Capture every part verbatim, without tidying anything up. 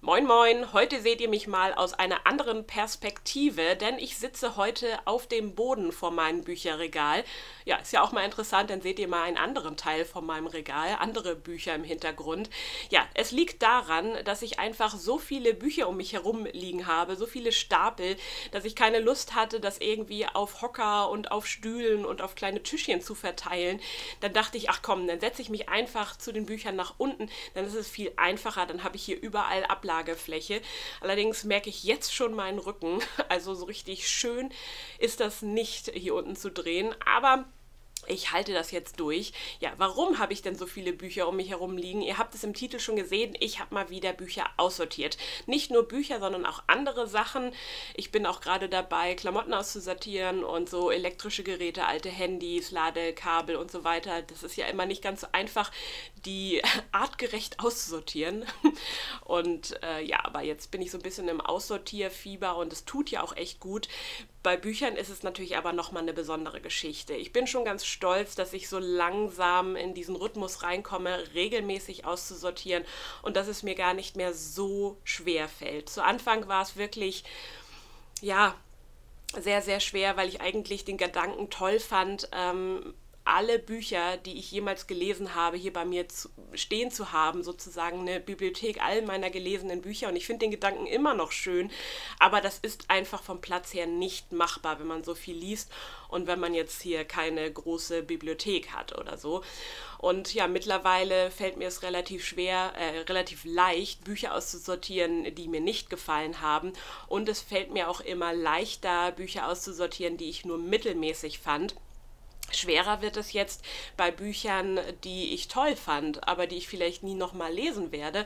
Moin Moin, heute seht ihr mich mal aus einer anderen Perspektive, denn ich sitze heute auf dem Boden vor meinem Bücherregal. Ja, ist ja auch mal interessant, dann seht ihr mal einen anderen Teil von meinem Regal, andere Bücher im Hintergrund. Ja, es liegt daran, dass ich einfach so viele Bücher um mich herum liegen habe, so viele Stapel, dass ich keine Lust hatte, das irgendwie auf Hocker und auf Stühlen und auf kleine Tischchen zu verteilen. Dann dachte ich, ach komm, dann setze ich mich einfach zu den Büchern nach unten, dann ist es viel einfacher, dann habe ich hier überall Ablagefläche. Allerdings merke ich jetzt schon meinen Rücken, also so richtig schön ist das nicht, hier unten zu drehen, aber ich halte das jetzt durch. Ja, warum habe ich denn so viele Bücher um mich herum liegen? Ihr habt es im Titel schon gesehen, ich habe mal wieder Bücher aussortiert. Nicht nur Bücher, sondern auch andere Sachen. Ich bin auch gerade dabei, Klamotten auszusortieren und so elektrische Geräte, alte Handys, Ladekabel und so weiter. Das ist ja immer nicht ganz so einfach, die artgerecht auszusortieren. Und äh, ja, aber jetzt bin ich so ein bisschen im Aussortierfieber und es tut ja auch echt gut. Bei Büchern ist es natürlich aber nochmal eine besondere Geschichte. Ich bin schon ganz stolz, dass ich so langsam in diesen Rhythmus reinkomme, regelmäßig auszusortieren und dass es mir gar nicht mehr so schwer fällt. Zu Anfang war es wirklich, ja, sehr, sehr schwer, weil ich eigentlich den Gedanken toll fand, ähm, alle Bücher, die ich jemals gelesen habe, hier bei mir zu, stehen zu haben, sozusagen eine Bibliothek all meiner gelesenen Bücher. Und ich finde den Gedanken immer noch schön, aber das ist einfach vom Platz her nicht machbar, wenn man so viel liest und wenn man jetzt hier keine große Bibliothek hat oder so. Und ja, mittlerweile fällt mir es relativ schwer, äh, relativ leicht, Bücher auszusortieren, die mir nicht gefallen haben. Und es fällt mir auch immer leichter, Bücher auszusortieren, die ich nur mittelmäßig fand. Schwerer wird es jetzt bei Büchern, die ich toll fand, aber die ich vielleicht nie nochmal lesen werde.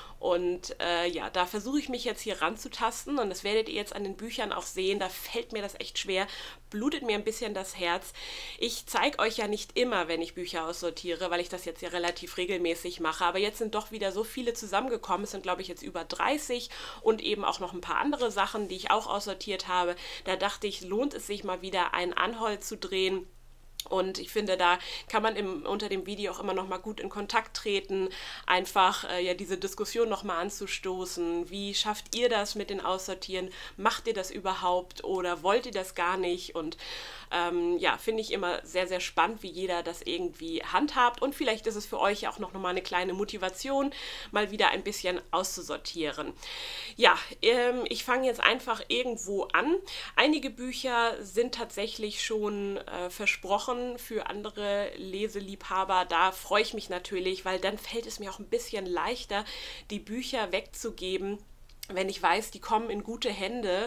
Und äh, ja, da versuche ich mich jetzt hier ranzutasten und das werdet ihr jetzt an den Büchern auch sehen, da fällt mir das echt schwer, blutet mir ein bisschen das Herz. Ich zeige euch ja nicht immer, wenn ich Bücher aussortiere, weil ich das jetzt ja relativ regelmäßig mache, aber jetzt sind doch wieder so viele zusammengekommen, es sind glaube ich jetzt über dreißig und eben auch noch ein paar andere Sachen, die ich auch aussortiert habe. Da dachte ich, lohnt es sich mal wieder einen Anhol zu drehen. Und ich finde, da kann man im, unter dem Video auch immer noch mal gut in Kontakt treten, einfach äh, ja diese Diskussion noch mal anzustoßen. Wie schafft ihr das mit den Aussortieren? Macht ihr das überhaupt oder wollt ihr das gar nicht? Und ähm, ja, finde ich immer sehr, sehr spannend, wie jeder das irgendwie handhabt. Und vielleicht ist es für euch auch noch mal eine kleine Motivation, mal wieder ein bisschen auszusortieren. Ja, ähm, ich fange jetzt einfach irgendwo an. Einige Bücher sind tatsächlich schon äh, versprochen für andere Leseliebhaber. Da freue ich mich natürlich, weil dann fällt es mir auch ein bisschen leichter, die Bücher wegzugeben, wenn ich weiß, die kommen in gute Hände,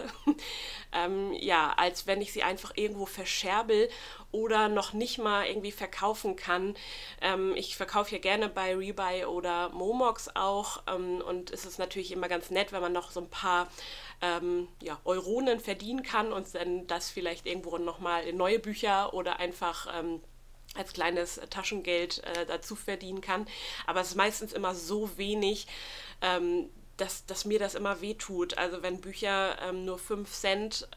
ähm, ja, als wenn ich sie einfach irgendwo verscherbel oder noch nicht mal irgendwie verkaufen kann. Ähm, ich verkaufe ja gerne bei Rebuy oder Momox auch ähm, und es ist natürlich immer ganz nett, wenn man noch so ein paar ähm, ja, Euronen verdienen kann und dann das vielleicht irgendwo nochmal in neue Bücher oder einfach ähm, als kleines Taschengeld äh, dazu verdienen kann. Aber es ist meistens immer so wenig, ähm, dass, dass mir das immer wehtut. Also wenn Bücher ähm, nur fünf Cent,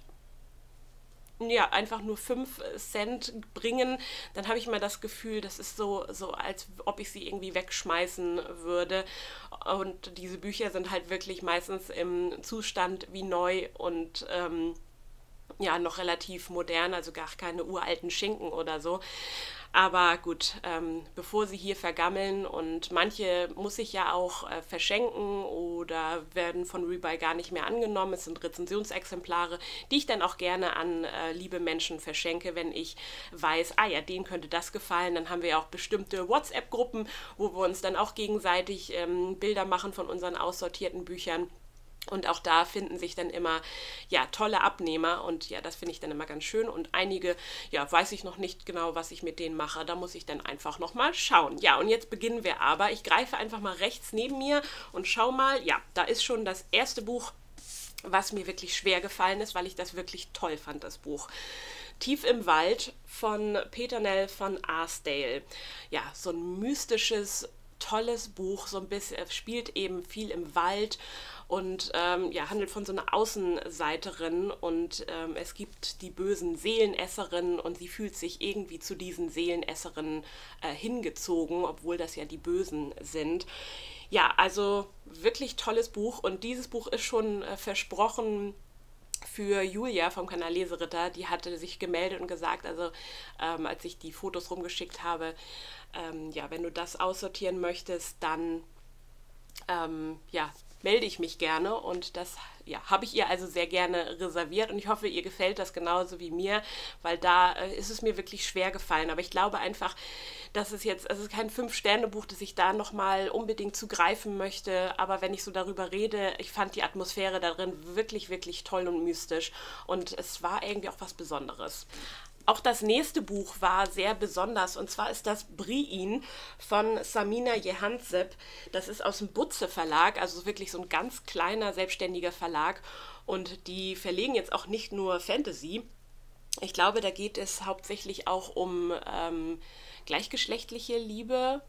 ja, einfach nur fünf Cent bringen, dann habe ich immer das Gefühl, das ist so, so, als ob ich sie irgendwie wegschmeißen würde. Und diese Bücher sind halt wirklich meistens im Zustand wie neu und ähm, ja, noch relativ modern, also gar keine uralten Schinken oder so. Aber gut, ähm, bevor sie hier vergammeln und manche muss ich ja auch äh, verschenken oder werden von Rebuy gar nicht mehr angenommen. Es sind Rezensionsexemplare, die ich dann auch gerne an äh, liebe Menschen verschenke, wenn ich weiß, ah ja, denen könnte das gefallen. Dann haben wir ja auch bestimmte WhatsApp-Gruppen, wo wir uns dann auch gegenseitig ähm, Bilder machen von unseren aussortierten Büchern. Und auch da finden sich dann immer, ja, tolle Abnehmer und ja, das finde ich dann immer ganz schön und einige, ja, weiß ich noch nicht genau, was ich mit denen mache, da muss ich dann einfach nochmal schauen. Ja, und jetzt beginnen wir aber, ich greife einfach mal rechts neben mir und schau mal, ja, da ist schon das erste Buch, was mir wirklich schwer gefallen ist, weil ich das wirklich toll fand, das Buch. Tief im Wald von Peternell von Arsdale. Ja, so ein mystisches, tolles Buch, so ein bisschen, es spielt eben viel im Wald und ähm, ja, handelt von so einer Außenseiterin und ähm, es gibt die bösen Seelenesserinnen und sie fühlt sich irgendwie zu diesen Seelenesserinnen äh, hingezogen, obwohl das ja die Bösen sind. Ja, also wirklich tolles Buch und dieses Buch ist schon äh, versprochen für Julia vom Kanal Leseritter. Die hatte sich gemeldet und gesagt, also ähm, als ich die Fotos rumgeschickt habe, ähm, ja, wenn du das aussortieren möchtest, dann ähm, ja, melde ich mich gerne und das ja, habe ich ihr also sehr gerne reserviert und ich hoffe, ihr gefällt das genauso wie mir, weil da äh, ist es mir wirklich schwer gefallen. Aber ich glaube einfach, dass es jetzt, also es ist kein Fünf-Sterne-Buch, das ich da nochmal unbedingt zugreifen möchte, aber wenn ich so darüber rede, ich fand die Atmosphäre darin wirklich, wirklich toll und mystisch und es war irgendwie auch was Besonderes. Auch das nächste Buch war sehr besonders und zwar ist das Briin von Samina Jehanzeb. Das ist aus dem Butze Verlag, also wirklich so ein ganz kleiner selbstständiger Verlag und die verlegen jetzt auch nicht nur Fantasy. Ich glaube, da geht es hauptsächlich auch um ähm, gleichgeschlechtliche Liebe.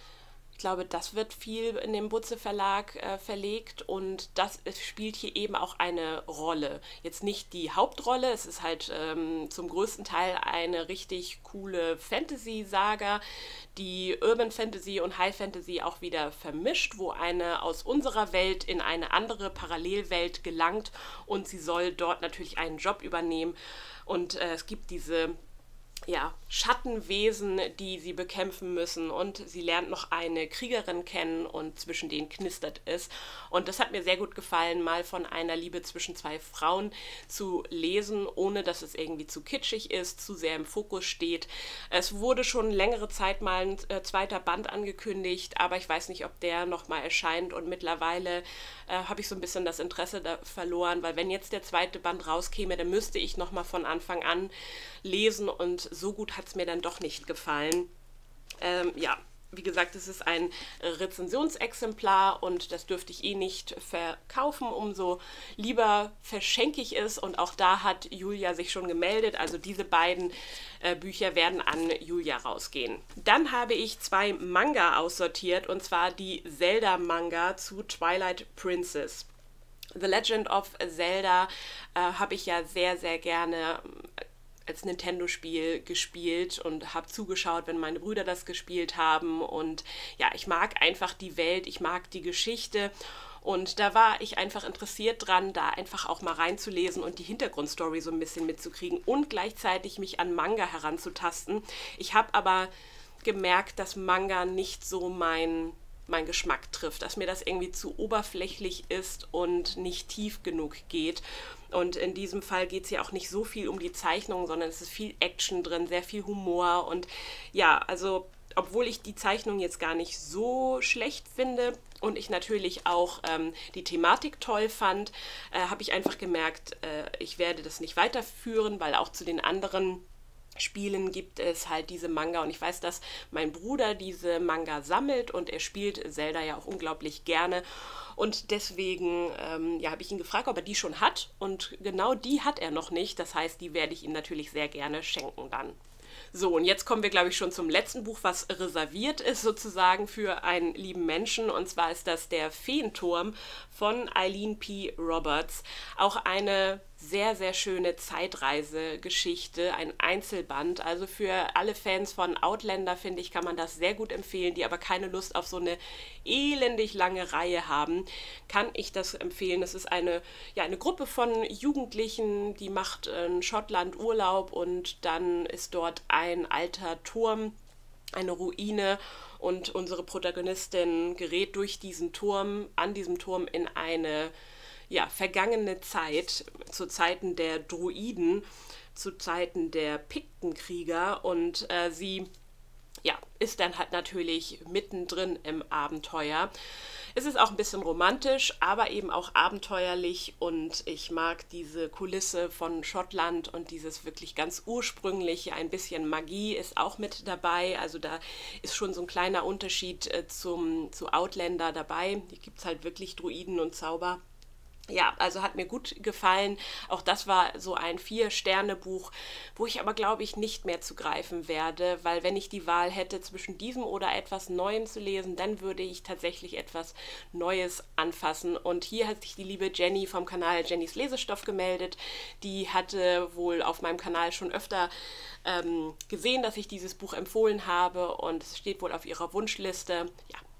Ich glaube, das wird viel in dem Butze Verlag äh, verlegt und das spielt hier eben auch eine Rolle. Jetzt nicht die Hauptrolle, es ist halt ähm, zum größten Teil eine richtig coole Fantasy-Saga, die Urban Fantasy und High Fantasy auch wieder vermischt, wo eine aus unserer Welt in eine andere Parallelwelt gelangt und sie soll dort natürlich einen Job übernehmen und äh, es gibt diese ja, Schattenwesen, die sie bekämpfen müssen und sie lernt noch eine Kriegerin kennen und zwischen denen knistert es und das hat mir sehr gut gefallen, mal von einer Liebe zwischen zwei Frauen zu lesen, ohne dass es irgendwie zu kitschig ist, zu sehr im Fokus steht. Es wurde schon längere Zeit mal ein äh, zweiter Band angekündigt, aber ich weiß nicht, ob der nochmal erscheint und mittlerweile äh, habe ich so ein bisschen das Interesse da verloren, weil wenn jetzt der zweite Band rauskäme, dann müsste ich nochmal von Anfang an lesen und so gut hat es mir dann doch nicht gefallen. Ähm, ja, wie gesagt, es ist ein Rezensionsexemplar und das dürfte ich eh nicht verkaufen, umso lieber verschenke ich es und auch da hat Julia sich schon gemeldet, also diese beiden äh, Bücher werden an Julia rausgehen. Dann habe ich zwei Manga aussortiert und zwar die Zelda-Manga zu Twilight Princess. The Legend of Zelda äh, habe ich ja sehr, sehr gerne als Nintendo-Spiel gespielt und habe zugeschaut, wenn meine Brüder das gespielt haben und ja, ich mag einfach die Welt, ich mag die Geschichte und da war ich einfach interessiert dran, da einfach auch mal reinzulesen und die Hintergrundstory so ein bisschen mitzukriegen und gleichzeitig mich an Manga heranzutasten. Ich habe aber gemerkt, dass Manga nicht so mein mein Geschmack trifft, dass mir das irgendwie zu oberflächlich ist und nicht tief genug geht. Und in diesem Fall geht es ja auch nicht so viel um die Zeichnung, sondern es ist viel Action drin, sehr viel Humor und ja, also obwohl ich die Zeichnung jetzt gar nicht so schlecht finde und ich natürlich auch ähm, die Thematik toll fand, äh, habe ich einfach gemerkt, äh, ich werde das nicht weiterführen, weil auch zu den anderen Spielen gibt es halt diese Manga und ich weiß, dass mein Bruder diese Manga sammelt und er spielt Zelda ja auch unglaublich gerne und deswegen ähm, ja, habe ich ihn gefragt, ob er die schon hat und genau die hat er noch nicht, das heißt, die werde ich ihm natürlich sehr gerne schenken dann. So, und jetzt kommen wir, glaube ich, schon zum letzten Buch, was reserviert ist sozusagen für einen lieben Menschen. Und zwar ist das der Feenturm von Eileen P. Roberts. Auch eine sehr, sehr schöne Zeitreisegeschichte, ein Einzelband. Also für alle Fans von Outlander, finde ich, kann man das sehr gut empfehlen, die aber keine Lust auf so eine elendig lange Reihe haben, kann ich das empfehlen. Es ist eine, ja, eine Gruppe von Jugendlichen, die macht in Schottland Urlaub und dann ist dort ein alter Turm, eine Ruine und unsere Protagonistin gerät durch diesen Turm, an diesem Turm in eine ja, vergangene Zeit, zu Zeiten der Druiden, zu Zeiten der Piktenkrieger und äh, sie ja, ist dann halt natürlich mittendrin im Abenteuer. Es ist auch ein bisschen romantisch, aber eben auch abenteuerlich und ich mag diese Kulisse von Schottland und dieses wirklich ganz ursprüngliche, ein bisschen Magie ist auch mit dabei, also da ist schon so ein kleiner Unterschied äh, zum, zu Outlander dabei, hier gibt es halt wirklich Druiden und Zauber. Ja, also hat mir gut gefallen. Auch das war so ein Vier-Sterne-Buch, wo ich aber, glaube ich, nicht mehr zugreifen werde, weil wenn ich die Wahl hätte, zwischen diesem oder etwas Neuem zu lesen, dann würde ich tatsächlich etwas Neues anfassen. Und hier hat sich die liebe Jenny vom Kanal Jennys Lesestoff gemeldet. Die hatte wohl auf meinem Kanal schon öfter ähm, gesehen, dass ich dieses Buch empfohlen habe und es steht wohl auf ihrer Wunschliste. Ja.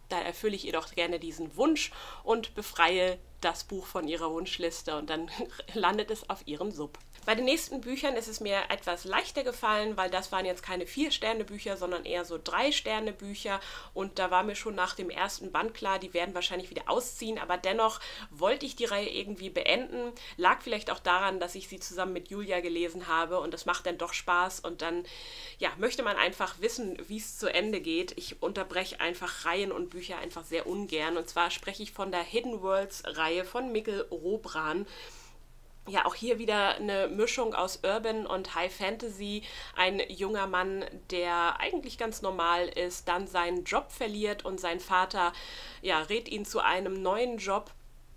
da erfülle ich ihr doch gerne diesen Wunsch und befreie das Buch von ihrer Wunschliste und dann landet es auf ihrem Sub. Bei den nächsten Büchern ist es mir etwas leichter gefallen, weil das waren jetzt keine Vier-Sterne-Bücher, sondern eher so Drei-Sterne-Bücher und da war mir schon nach dem ersten Band klar, die werden wahrscheinlich wieder ausziehen, aber dennoch wollte ich die Reihe irgendwie beenden. Lag vielleicht auch daran, dass ich sie zusammen mit Julia gelesen habe und das macht dann doch Spaß und dann ja, möchte man einfach wissen, wie es zu Ende geht. Ich unterbreche einfach Reihen und Bücher einfach sehr ungern und zwar spreche ich von der Hidden Worlds Reihe von Mikkel Robran. Ja, auch hier wieder eine Mischung aus Urban und High Fantasy. Ein junger Mann, der eigentlich ganz normal ist, dann seinen Job verliert und sein Vater ja, rät ihn zu einem neuen Job.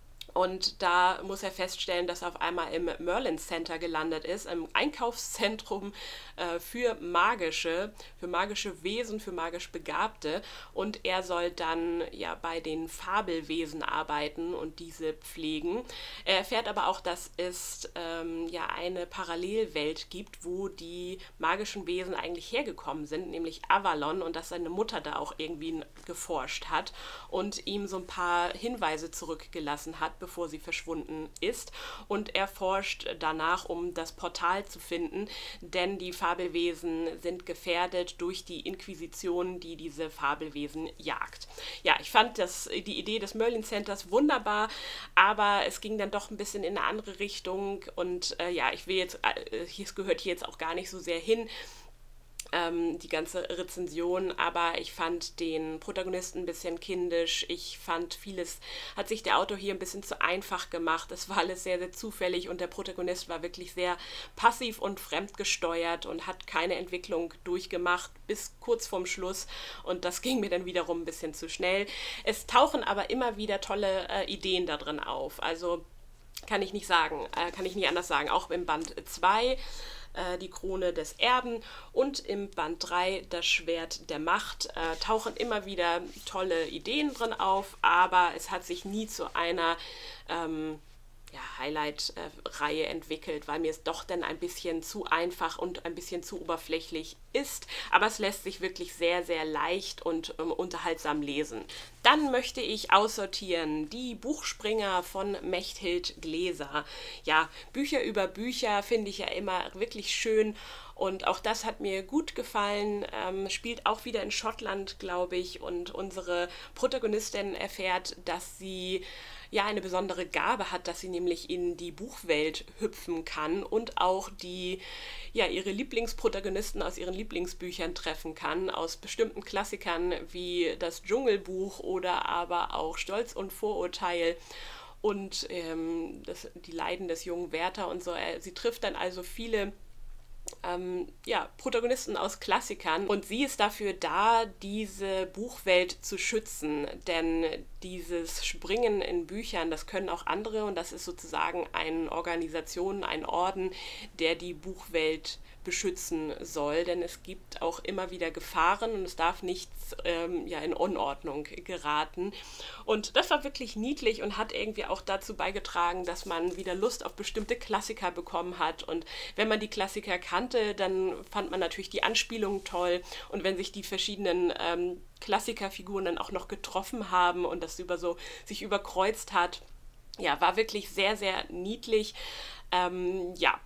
Und da muss er feststellen, dass er auf einmal im Merlin Center gelandet ist, im Einkaufszentrum äh, für magische, für magische Wesen, für magisch Begabte. Und er soll dann ja bei den Fabelwesen arbeiten und diese pflegen. Er erfährt aber auch, dass es ähm, ja eine Parallelwelt gibt, wo die magischen Wesen eigentlich hergekommen sind, nämlich Avalon, und dass seine Mutter da auch irgendwie geforscht hat und ihm so ein paar Hinweise zurückgelassen hat, bevor sie verschwunden ist. Und er forscht danach, um das Portal zu finden, denn die Fabelwesen sind gefährdet durch die Inquisition, die diese Fabelwesen jagt. Ja, ich fand das, die Idee des Merlin Centers wunderbar, aber es ging dann doch ein bisschen in eine andere Richtung und äh, ja, ich will jetzt, äh, es gehört hier jetzt auch gar nicht so sehr hin, Ähm, die ganze Rezension, aber ich fand den Protagonisten ein bisschen kindisch. Ich fand, vieles hat sich der Autor hier ein bisschen zu einfach gemacht. Es war alles sehr, sehr zufällig und der Protagonist war wirklich sehr passiv und fremdgesteuert und hat keine Entwicklung durchgemacht bis kurz vorm Schluss und das ging mir dann wiederum ein bisschen zu schnell. Es tauchen aber immer wieder tolle äh, Ideen da drin auf. Also kann ich nicht sagen, äh, kann ich nicht anders sagen. Auch im Band zwei die Krone des Erben und im Band drei das Schwert der Macht äh, tauchen immer wieder tolle Ideen drin auf, aber es hat sich nie zu einer ähm, ja, Highlight-Reihe entwickelt, weil mir es doch dann ein bisschen zu einfach und ein bisschen zu oberflächlich ist, aber es lässt sich wirklich sehr, sehr leicht und ähm, unterhaltsam lesen. Dann möchte ich aussortieren die Buchspringer von Mechthild Gläser. Ja, Bücher über Bücher finde ich ja immer wirklich schön und auch das hat mir gut gefallen, ähm, spielt auch wieder in Schottland, glaube ich, und unsere Protagonistin erfährt, dass sie ja eine besondere Gabe hat, dass sie nämlich in die Buchwelt hüpfen kann und auch die, ja, ihre Lieblingsprotagonisten aus ihren Lieblingsbüchern treffen kann, aus bestimmten Klassikern wie das Dschungelbuch oder aber auch Stolz und Vorurteil und ähm, das, die Leiden des jungen Werther und so. Sie trifft dann also viele Ähm, ja, Protagonisten aus Klassikern und sie ist dafür da, diese Buchwelt zu schützen, denn dieses Springen in Büchern, das können auch andere und das ist sozusagen eine Organisation, ein Orden, der die Buchwelt beschützen soll, denn es gibt auch immer wieder Gefahren und es darf nichts ähm, ja, in Unordnung geraten. Und das war wirklich niedlich und hat irgendwie auch dazu beigetragen, dass man wieder Lust auf bestimmte Klassiker bekommen hat. Und wenn man die Klassiker kannte, dann fand man natürlich die Anspielungen toll. Und wenn sich die verschiedenen ähm, Klassikerfiguren dann auch noch getroffen haben und das über so sich überkreuzt hat, ja, war wirklich sehr, sehr niedlich. Ähm, ja,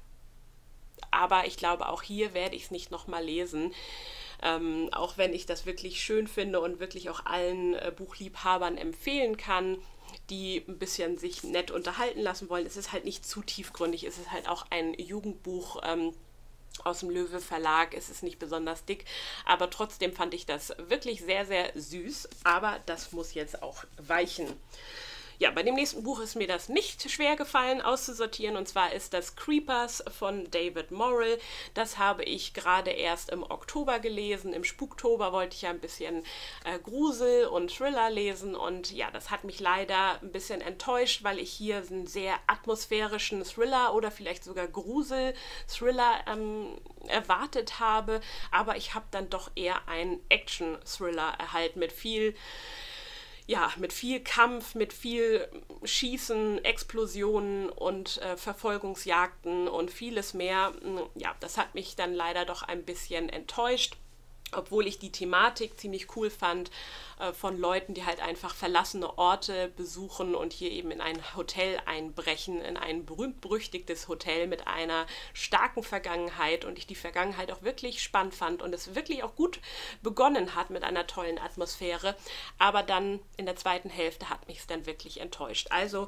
aber ich glaube, auch hier werde ich es nicht nochmal lesen. Ähm, auch wenn ich das wirklich schön finde und wirklich auch allen äh, Buchliebhabern empfehlen kann, die ein bisschen sich nett unterhalten lassen wollen. Es ist halt nicht zu tiefgründig, es ist halt auch ein Jugendbuch ähm, aus dem Löwe Verlag, es ist nicht besonders dick, aber trotzdem fand ich das wirklich sehr, sehr süß, aber das muss jetzt auch weichen. Ja, bei dem nächsten Buch ist mir das nicht schwer gefallen auszusortieren und zwar ist das Creepers von David Morrill. Das habe ich gerade erst im Oktober gelesen. Im Spuktober wollte ich ja ein bisschen äh, Grusel und Thriller lesen und ja, das hat mich leider ein bisschen enttäuscht, weil ich hier einen sehr atmosphärischen Thriller oder vielleicht sogar Grusel-Thriller ähm, erwartet habe, aber ich habe dann doch eher einen Action-Thriller erhalten mit viel Ja, mit viel Kampf, mit viel Schießen, Explosionen und äh, Verfolgungsjagden und vieles mehr. Ja, das hat mich dann leider doch ein bisschen enttäuscht. obwohl ich die Thematik ziemlich cool fand, äh, von Leuten, die halt einfach verlassene Orte besuchen und hier eben in ein Hotel einbrechen, in ein berühmt-berüchtigtes Hotel mit einer starken Vergangenheit, und ich die Vergangenheit auch wirklich spannend fand und es wirklich auch gut begonnen hat mit einer tollen Atmosphäre, aber dann in der zweiten Hälfte hat mich es dann wirklich enttäuscht. Also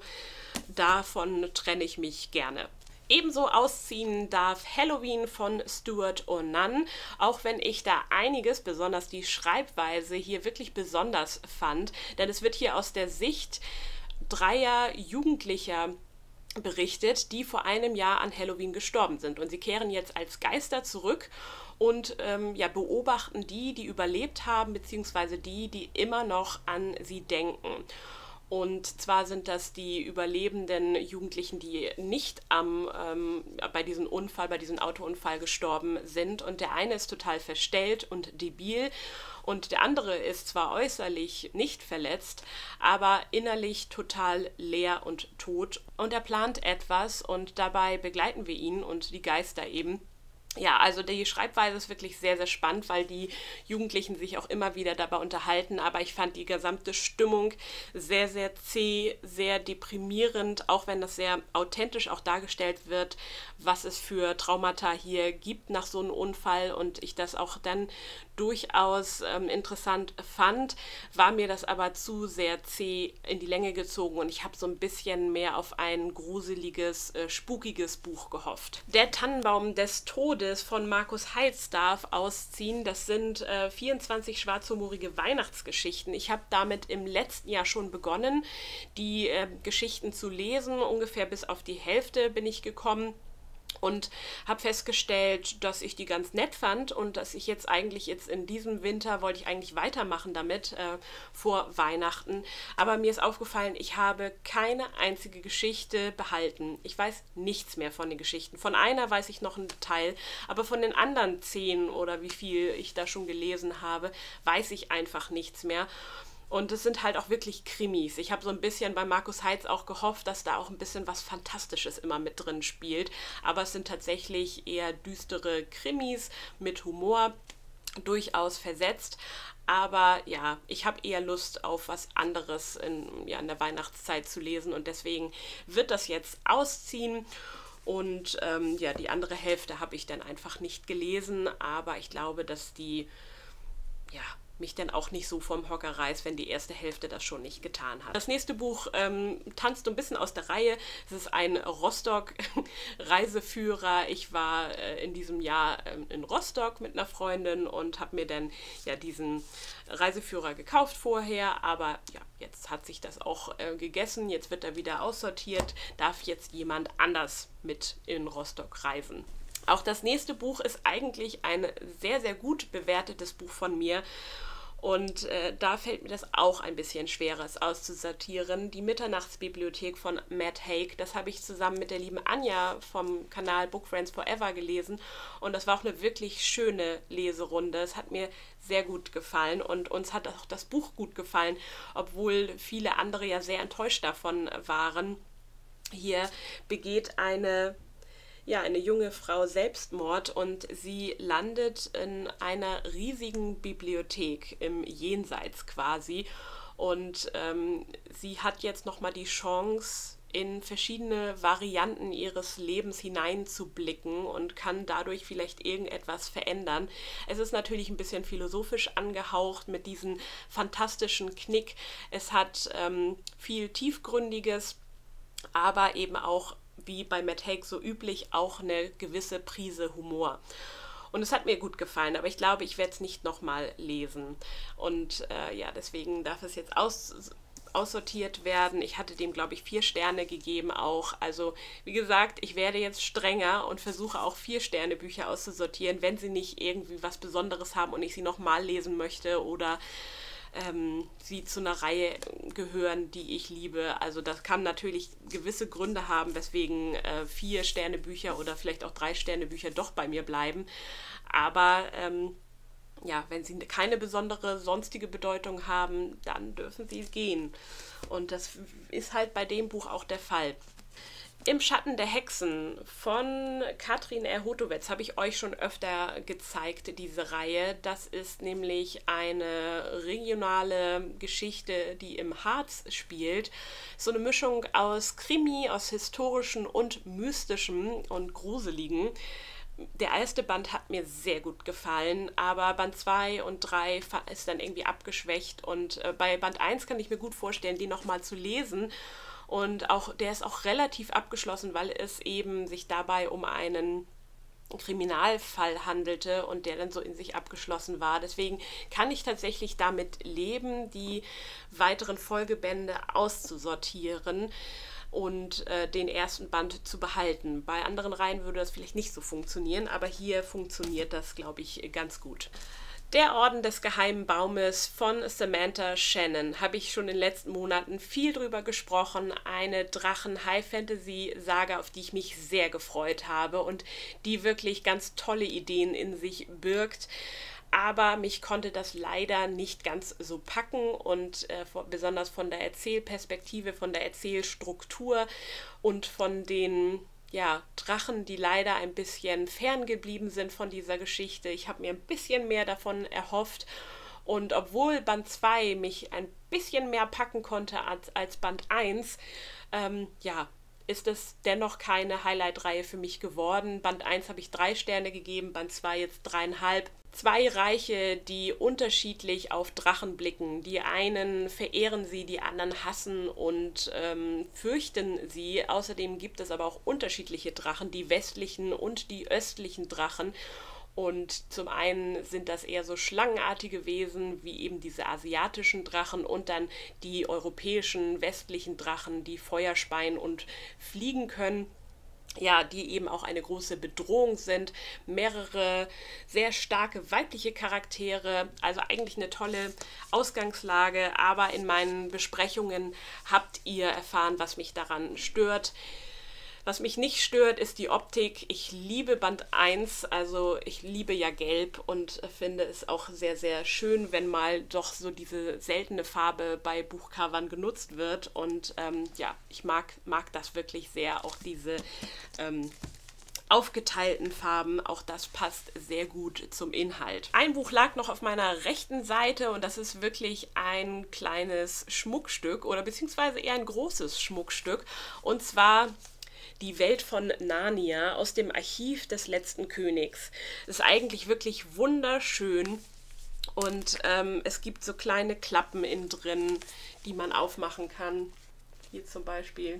davon trenne ich mich gerne. Ebenso ausziehen darf Halloween von Stuart O'Nunn, auch wenn ich da einiges, besonders die Schreibweise, hier wirklich besonders fand, denn es wird hier aus der Sicht dreier Jugendlicher berichtet, die vor einem Jahr an Halloween gestorben sind, und sie kehren jetzt als Geister zurück und ähm, ja, beobachten die, die überlebt haben, beziehungsweise die, die immer noch an sie denken. Und zwar sind das die überlebenden Jugendlichen, die nicht am, ähm, bei diesem Unfall, bei diesem Autounfall gestorben sind. Und der eine ist total verstellt und debil und der andere ist zwar äußerlich nicht verletzt, aber innerlich total leer und tot. Und er plant etwas und dabei begleiten wir ihn und die Geister eben. Ja, also die Schreibweise ist wirklich sehr, sehr spannend, weil die Jugendlichen sich auch immer wieder dabei unterhalten, aber ich fand die gesamte Stimmung sehr, sehr zäh, sehr deprimierend, auch wenn das sehr authentisch auch dargestellt wird, was es für Traumata hier gibt nach so einem Unfall, und ich das auch dann durchaus ähm, interessant fand, war mir das aber zu sehr zäh in die Länge gezogen und ich habe so ein bisschen mehr auf ein gruseliges, äh, spukiges Buch gehofft. Der Tannenbaum des Todes von Markus Heitz darf ausziehen. Das sind äh, vierundzwanzig schwarzhumorige Weihnachtsgeschichten. Ich habe damit im letzten Jahr schon begonnen, die äh, Geschichten zu lesen. Ungefähr bis auf die Hälfte bin ich gekommen und habe festgestellt, dass ich die ganz nett fand und dass ich jetzt eigentlich jetzt in diesem Winter wollte ich eigentlich weitermachen damit äh, vor Weihnachten. Aber mir ist aufgefallen, ich habe keine einzige Geschichte behalten. Ich weiß nichts mehr von den Geschichten. Von einer weiß ich noch ein Detail, aber von den anderen zehn oder wie viel ich da schon gelesen habe, weiß ich einfach nichts mehr. Und es sind halt auch wirklich Krimis. Ich habe so ein bisschen bei Markus Heitz auch gehofft, dass da auch ein bisschen was Fantastisches immer mit drin spielt. Aber es sind tatsächlich eher düstere Krimis mit Humor, durchaus versetzt. Aber ja, ich habe eher Lust auf was anderes in, ja, in der Weihnachtszeit zu lesen. Und deswegen wird das jetzt ausziehen. Und ähm, ja, die andere Hälfte habe ich dann einfach nicht gelesen. Aber ich glaube, dass die, ja, mich dann auch nicht so vom Hocker reißt, wenn die erste Hälfte das schon nicht getan hat. Das nächste Buch ähm, tanzt so ein bisschen aus der Reihe. Es ist ein Rostock-Reiseführer. Ich war äh, in diesem Jahr ähm, in Rostock mit einer Freundin und habe mir dann ja diesen Reiseführer gekauft vorher, aber ja, jetzt hat sich das auch äh, gegessen. Jetzt wird er wieder aussortiert. Darf jetzt jemand anders mit in Rostock reisen. Auch das nächste Buch ist eigentlich ein sehr, sehr gut bewertetes Buch von mir. Und äh, da fällt mir das auch ein bisschen schwerer, es auszusortieren. Die Mitternachtsbibliothek von Matt Haig, das habe ich zusammen mit der lieben Anja vom Kanal Book Friends Forever gelesen. Und das war auch eine wirklich schöne Leserunde. Es hat mir sehr gut gefallen und uns hat auch das Buch gut gefallen, obwohl viele andere ja sehr enttäuscht davon waren. Hier begeht eine... ja, eine junge Frau Selbstmord und sie landet in einer riesigen Bibliothek im Jenseits quasi und ähm, sie hat jetzt nochmal die Chance, in verschiedene Varianten ihres Lebens hineinzublicken und kann dadurch vielleicht irgendetwas verändern. Es ist natürlich ein bisschen philosophisch angehaucht mit diesem fantastischen Knick. Es hat ähm, viel Tiefgründiges, aber eben auch wie bei Matt Haig so üblich, auch eine gewisse Prise Humor. Und es hat mir gut gefallen, aber ich glaube, ich werde es nicht nochmal lesen. Und äh, ja, deswegen darf es jetzt aus, aussortiert werden. Ich hatte dem, glaube ich, vier Sterne gegeben auch. Also, wie gesagt, ich werde jetzt strenger und versuche auch vier Sterne Bücher auszusortieren, wenn sie nicht irgendwie was Besonderes haben und ich sie nochmal lesen möchte oder Ähm, sie zu einer Reihe gehören, die ich liebe. Also das kann natürlich gewisse Gründe haben, weswegen äh, vier Sterne Bücher oder vielleicht auch drei Sterne Bücher doch bei mir bleiben. Aber ähm, ja, wenn sie keine besondere sonstige Bedeutung haben, dann dürfen sie gehen. Und das ist halt bei dem Buch auch der Fall. Im Schatten der Hexen von Katrin Erhotowetz habe ich euch schon öfter gezeigt, diese Reihe. Das ist nämlich eine regionale Geschichte, die im Harz spielt. So eine Mischung aus Krimi, aus historischen und mystischen und gruseligen. Der erste Band hat mir sehr gut gefallen, aber Band zwei und drei ist dann irgendwie abgeschwächt. Und bei Band eins kann ich mir gut vorstellen, die nochmal zu lesen. Und auch der ist auch relativ abgeschlossen, weil es eben sich dabei um einen Kriminalfall handelte und der dann so in sich abgeschlossen war. Deswegen kann ich tatsächlich damit leben, die weiteren Folgebände auszusortieren und äh, den ersten Band zu behalten. Bei anderen Reihen würde das vielleicht nicht so funktionieren, aber hier funktioniert das, glaube ich, ganz gut. Der Orden des Geheimen Baumes von Samantha Shannon habe ich schon in den letzten Monaten viel drüber gesprochen. Eine Drachen-High-Fantasy-Saga, auf die ich mich sehr gefreut habe und die wirklich ganz tolle Ideen in sich birgt. Aber mich konnte das leider nicht ganz so packen und äh, besonders von der Erzählperspektive, von der Erzählstruktur und von den ja, Drachen, die leider ein bisschen ferngeblieben sind von dieser Geschichte. Ich habe mir ein bisschen mehr davon erhofft und obwohl Band zwei mich ein bisschen mehr packen konnte als, als Band eins, ähm, ja, ist es dennoch keine Highlight-Reihe für mich geworden. Band eins habe ich drei Sterne gegeben, Band zwei jetzt dreieinhalb. Zwei Reiche, die unterschiedlich auf Drachen blicken. Die einen verehren sie, die anderen hassen und ähm, fürchten sie. Außerdem gibt es aber auch unterschiedliche Drachen, die westlichen und die östlichen Drachen. Und zum einen sind das eher so schlangenartige Wesen, wie eben diese asiatischen Drachen und dann die europäischen, westlichen Drachen, die Feuer speien und fliegen können. Ja, die eben auch eine große Bedrohung sind. Mehrere sehr starke weibliche Charaktere, also eigentlich eine tolle Ausgangslage, aber in meinen Besprechungen habt ihr erfahren, was mich daran stört. Was mich nicht stört, ist die Optik. Ich liebe Band eins, also ich liebe ja Gelb und finde es auch sehr, sehr schön, wenn mal doch so diese seltene Farbe bei Buchcovern genutzt wird. Und ähm, ja, ich mag, mag das wirklich sehr, auch diese ähm, aufgeteilten Farben, auch das passt sehr gut zum Inhalt. Ein Buch lag noch auf meiner rechten Seite und das ist wirklich ein kleines Schmuckstück oder beziehungsweise eher ein großes Schmuckstück und zwar Die Welt von Narnia aus dem Archiv des letzten Königs. Das ist eigentlich wirklich wunderschön und ähm, es gibt so kleine Klappen innen drin, die man aufmachen kann. Hier zum Beispiel.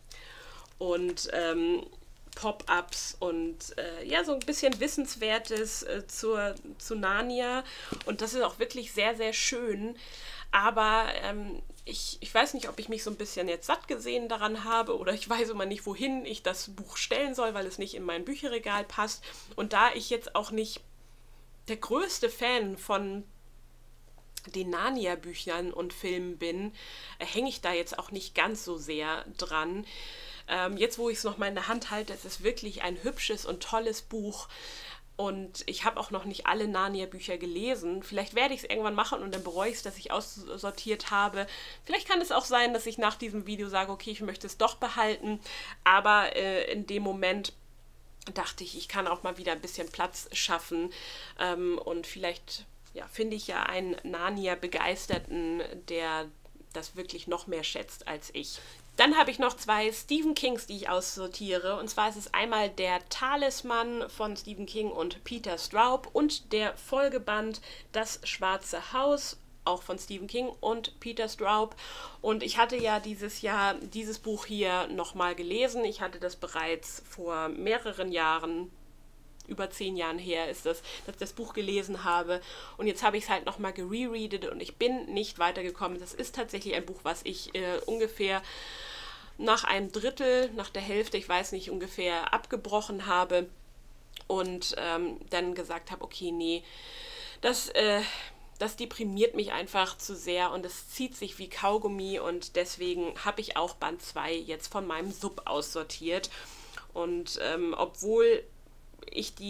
Und ähm, Pop-ups und äh, ja, so ein bisschen Wissenswertes äh, zur, zu Narnia. Und das ist auch wirklich sehr, sehr schön. Aber ähm, ich, ich weiß nicht, ob ich mich so ein bisschen jetzt satt gesehen daran habe oder ich weiß immer nicht, wohin ich das Buch stellen soll, weil es nicht in mein Bücherregal passt. Und da ich jetzt auch nicht der größte Fan von den Narnia-Büchern und Filmen bin, äh, hänge ich da jetzt auch nicht ganz so sehr dran. Ähm, jetzt, wo ich es noch mal in der Hand halte, es ist wirklich ein hübsches und tolles Buch. Und ich habe auch noch nicht alle Narnia-Bücher gelesen. Vielleicht werde ich es irgendwann machen und dann bereue ich es, dass ich aussortiert habe. Vielleicht kann es auch sein, dass ich nach diesem Video sage, okay, ich möchte es doch behalten. Aber äh, in dem Moment dachte ich, ich kann auch mal wieder ein bisschen Platz schaffen. Ähm, und vielleicht ja, finde ich ja einen Narnia-Begeisterten, der das wirklich noch mehr schätzt als ich. Dann habe ich noch zwei Stephen Kings, die ich aussortiere. Und zwar ist es einmal der Talisman von Stephen King und Peter Straub und der Folgeband Das Schwarze Haus, auch von Stephen King und Peter Straub. Und ich hatte ja dieses Jahr dieses Buch hier nochmal gelesen. Ich hatte das bereits vor mehreren Jahren, über zehn Jahren her ist das, dass ich das Buch gelesen habe. Und jetzt habe ich es halt nochmal gerereadet und ich bin nicht weitergekommen. Das ist tatsächlich ein Buch, was ich äh, ungefähr nach einem Drittel, nach der Hälfte, ich weiß nicht, ungefähr abgebrochen habe und ähm, dann gesagt habe, okay, nee, das, äh, das deprimiert mich einfach zu sehr und es zieht sich wie Kaugummi und deswegen habe ich auch Band zwei jetzt von meinem Sub aussortiert. Und ähm, obwohl ich die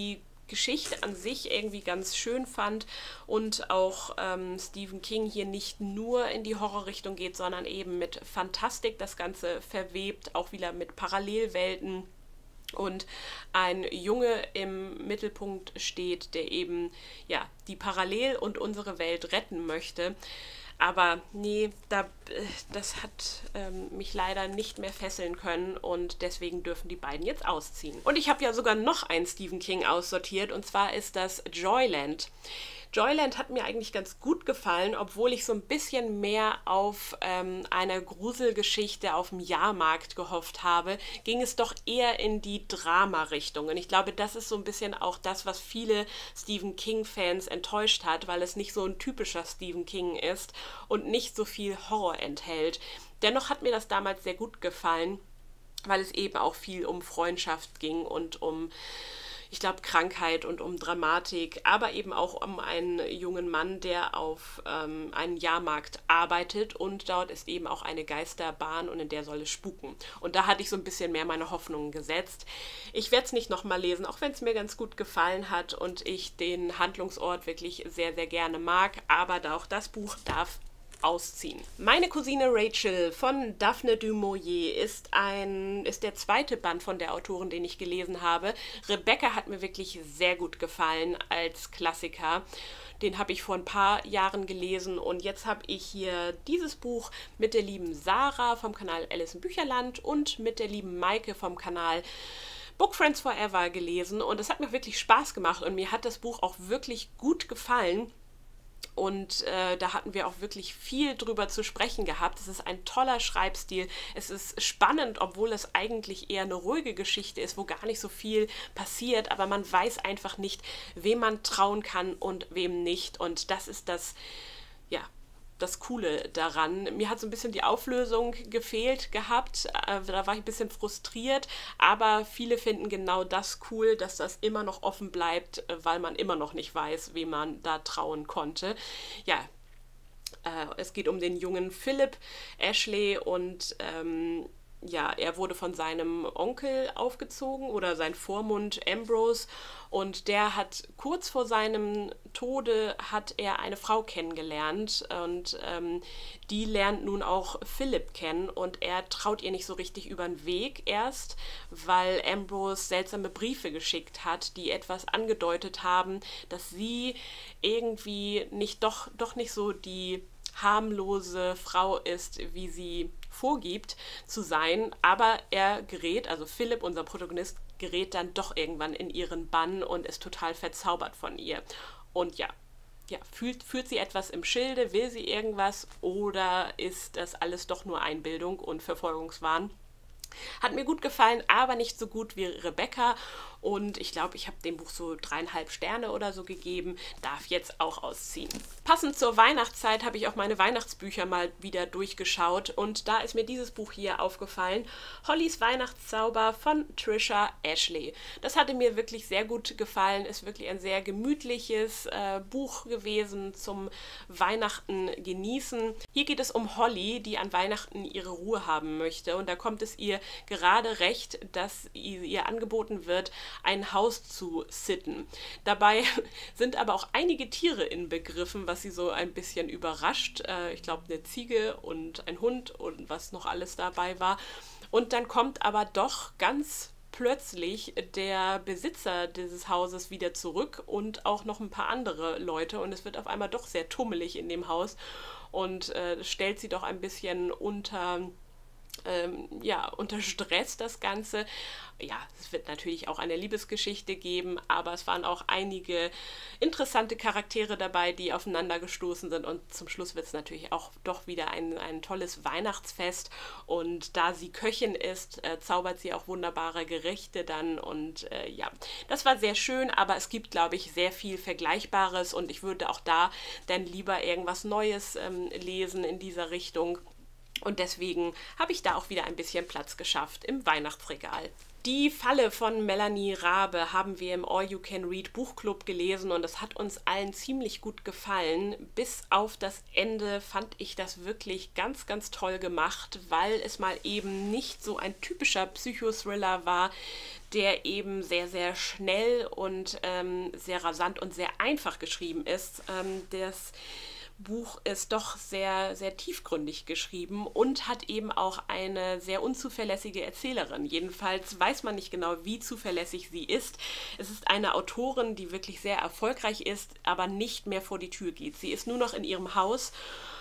Geschichte an sich irgendwie ganz schön fand und auch ähm, Stephen King hier nicht nur in die Horrorrichtung geht, sondern eben mit Fantastik das Ganze verwebt, auch wieder mit Parallelwelten. Und ein Junge im Mittelpunkt steht, der eben ja die Parallel- und unsere Welt retten möchte. Aber nee, da, das hat ähm, mich leider nicht mehr fesseln können und deswegen dürfen die beiden jetzt ausziehen. Und ich habe ja sogar noch einen Stephen King aussortiert und zwar ist das Joyland. Joyland hat mir eigentlich ganz gut gefallen, obwohl ich so ein bisschen mehr auf ähm, eine Gruselgeschichte auf dem Jahrmarkt gehofft habe, ging es doch eher in die Drama-Richtung. Und ich glaube, das ist so ein bisschen auch das, was viele Stephen King-Fans enttäuscht hat, weil es nicht so ein typischer Stephen King ist und nicht so viel Horror enthält. Dennoch hat mir das damals sehr gut gefallen, weil es eben auch viel um Freundschaft ging und um, ich glaube, Krankheit und um Dramatik, aber eben auch um einen jungen Mann, der auf ähm, einem Jahrmarkt arbeitet und dort ist eben auch eine Geisterbahn und in der soll es spuken. Und da hatte ich so ein bisschen mehr meine Hoffnungen gesetzt. Ich werde es nicht nochmal lesen, auch wenn es mir ganz gut gefallen hat und ich den Handlungsort wirklich sehr, sehr gerne mag, aber auch das Buch darf ausziehen. Meine Cousine Rachel von Daphne du Maurier ist ein ist der zweite Band von der Autorin, den ich gelesen habe. Rebecca hat mir wirklich sehr gut gefallen als Klassiker. Den habe ich vor ein paar Jahren gelesen und jetzt habe ich hier dieses Buch mit der lieben Sarah vom Kanal Alice im Bücherland und mit der lieben Maike vom Kanal Book Friends Forever gelesen und es hat mir wirklich Spaß gemacht und mir hat das Buch auch wirklich gut gefallen. Und äh, da hatten wir auch wirklich viel drüber zu sprechen gehabt. Es ist ein toller Schreibstil. Es ist spannend, obwohl es eigentlich eher eine ruhige Geschichte ist, wo gar nicht so viel passiert. Aber man weiß einfach nicht, wem man trauen kann und wem nicht. Und das ist das, ja, das Coole daran. Mir hat so ein bisschen die Auflösung gefehlt gehabt, äh, da war ich ein bisschen frustriert, aber viele finden genau das cool, dass das immer noch offen bleibt, äh, weil man immer noch nicht weiß, wem man da trauen konnte. Ja, äh, es geht um den jungen Philip Ashley und ähm, ja, er wurde von seinem Onkel aufgezogen oder sein Vormund Ambrose und der hat kurz vor seinem Tode hat er eine Frau kennengelernt und ähm, die lernt nun auch Philipp kennen und er traut ihr nicht so richtig über den Weg erst, weil Ambrose seltsame Briefe geschickt hat, die etwas angedeutet haben, dass sie irgendwie nicht doch, doch nicht so die harmlose Frau ist, wie sie vorgibt zu sein, aber er gerät, also Philipp, unser Protagonist, gerät dann doch irgendwann in ihren Bann und ist total verzaubert von ihr. Und ja, ja fühlt, führt sie etwas im Schilde, will sie irgendwas oder ist das alles doch nur Einbildung und Verfolgungswahn? Hat mir gut gefallen, aber nicht so gut wie Rebecca und ich glaube, ich habe dem Buch so dreieinhalb Sterne oder so gegeben, darf jetzt auch ausziehen. Passend zur Weihnachtszeit habe ich auch meine Weihnachtsbücher mal wieder durchgeschaut und da ist mir dieses Buch hier aufgefallen, Hollys Weihnachtszauber von Trisha Ashley. Das hatte mir wirklich sehr gut gefallen, ist wirklich ein sehr gemütliches äh, Buch gewesen zum Weihnachten genießen. Hier geht es um Holly, die an Weihnachten ihre Ruhe haben möchte und da kommt es ihr gerade recht, dass ihr angeboten wird, ein Haus zu sitten. Dabei sind aber auch einige Tiere inbegriffen, was sie so ein bisschen überrascht. Äh, ich glaube, eine Ziege und ein Hund und was noch alles dabei war. Und dann kommt aber doch ganz plötzlich der Besitzer dieses Hauses wieder zurück und auch noch ein paar andere Leute und es wird auf einmal doch sehr tummelig in dem Haus und äh, stellt sie doch ein bisschen unter Ähm, ja, unter Stress das Ganze. Ja, es wird natürlich auch eine Liebesgeschichte geben, aber es waren auch einige interessante Charaktere dabei, die aufeinander gestoßen sind und zum Schluss wird es natürlich auch doch wieder ein, ein tolles Weihnachtsfest und da sie Köchin ist, äh, zaubert sie auch wunderbare Gerichte dann und äh, ja, das war sehr schön, aber es gibt, glaube ich, sehr viel Vergleichbares und ich würde auch da dann lieber irgendwas Neues ähm, lesen in dieser Richtung. Und deswegen habe ich da auch wieder ein bisschen Platz geschafft im Weihnachtsregal. Die Falle von Melanie Rabe haben wir im All You Can Read Buchclub gelesen und es hat uns allen ziemlich gut gefallen. Bis auf das Ende fand ich das wirklich ganz, ganz toll gemacht, weil es mal eben nicht so ein typischer Psychothriller war, der eben sehr, sehr schnell und ähm, sehr rasant und sehr einfach geschrieben ist. Ähm, das Buch ist doch sehr, sehr tiefgründig geschrieben und hat eben auch eine sehr unzuverlässige Erzählerin. Jedenfalls weiß man nicht genau, wie zuverlässig sie ist. Es ist eine Autorin, die wirklich sehr erfolgreich ist, aber nicht mehr vor die Tür geht. Sie ist nur noch in ihrem Haus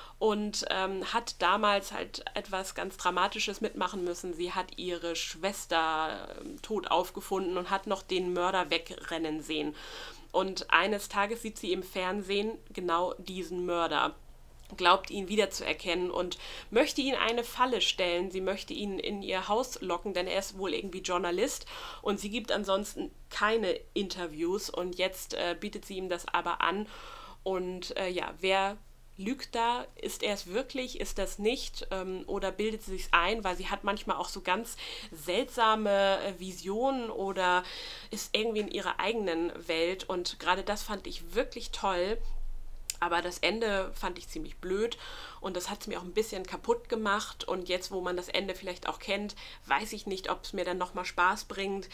und ähm, hat damals halt etwas ganz Dramatisches mitmachen müssen. Sie hat ihre Schwester ähm, tot aufgefunden und hat noch den Mörder wegrennen sehen. Und eines Tages sieht sie im Fernsehen genau diesen Mörder, glaubt ihn wiederzuerkennen und möchte ihn eine Falle stellen. Sie möchte ihn in ihr Haus locken, denn er ist wohl irgendwie Journalist und sie gibt ansonsten keine Interviews und jetzt äh, bietet sie ihm das aber an. Und äh, ja, wer lügt da? Ist er es wirklich? Ist das nicht? Ähm, oder bildet sie sich ein? Weil sie hat manchmal auch so ganz seltsame äh, Visionen oder ist irgendwie in ihrer eigenen Welt. Und gerade das fand ich wirklich toll. Aber das Ende fand ich ziemlich blöd und das hat es mir auch ein bisschen kaputt gemacht. Und jetzt, wo man das Ende vielleicht auch kennt, weiß ich nicht, ob es mir dann nochmal Spaß bringt.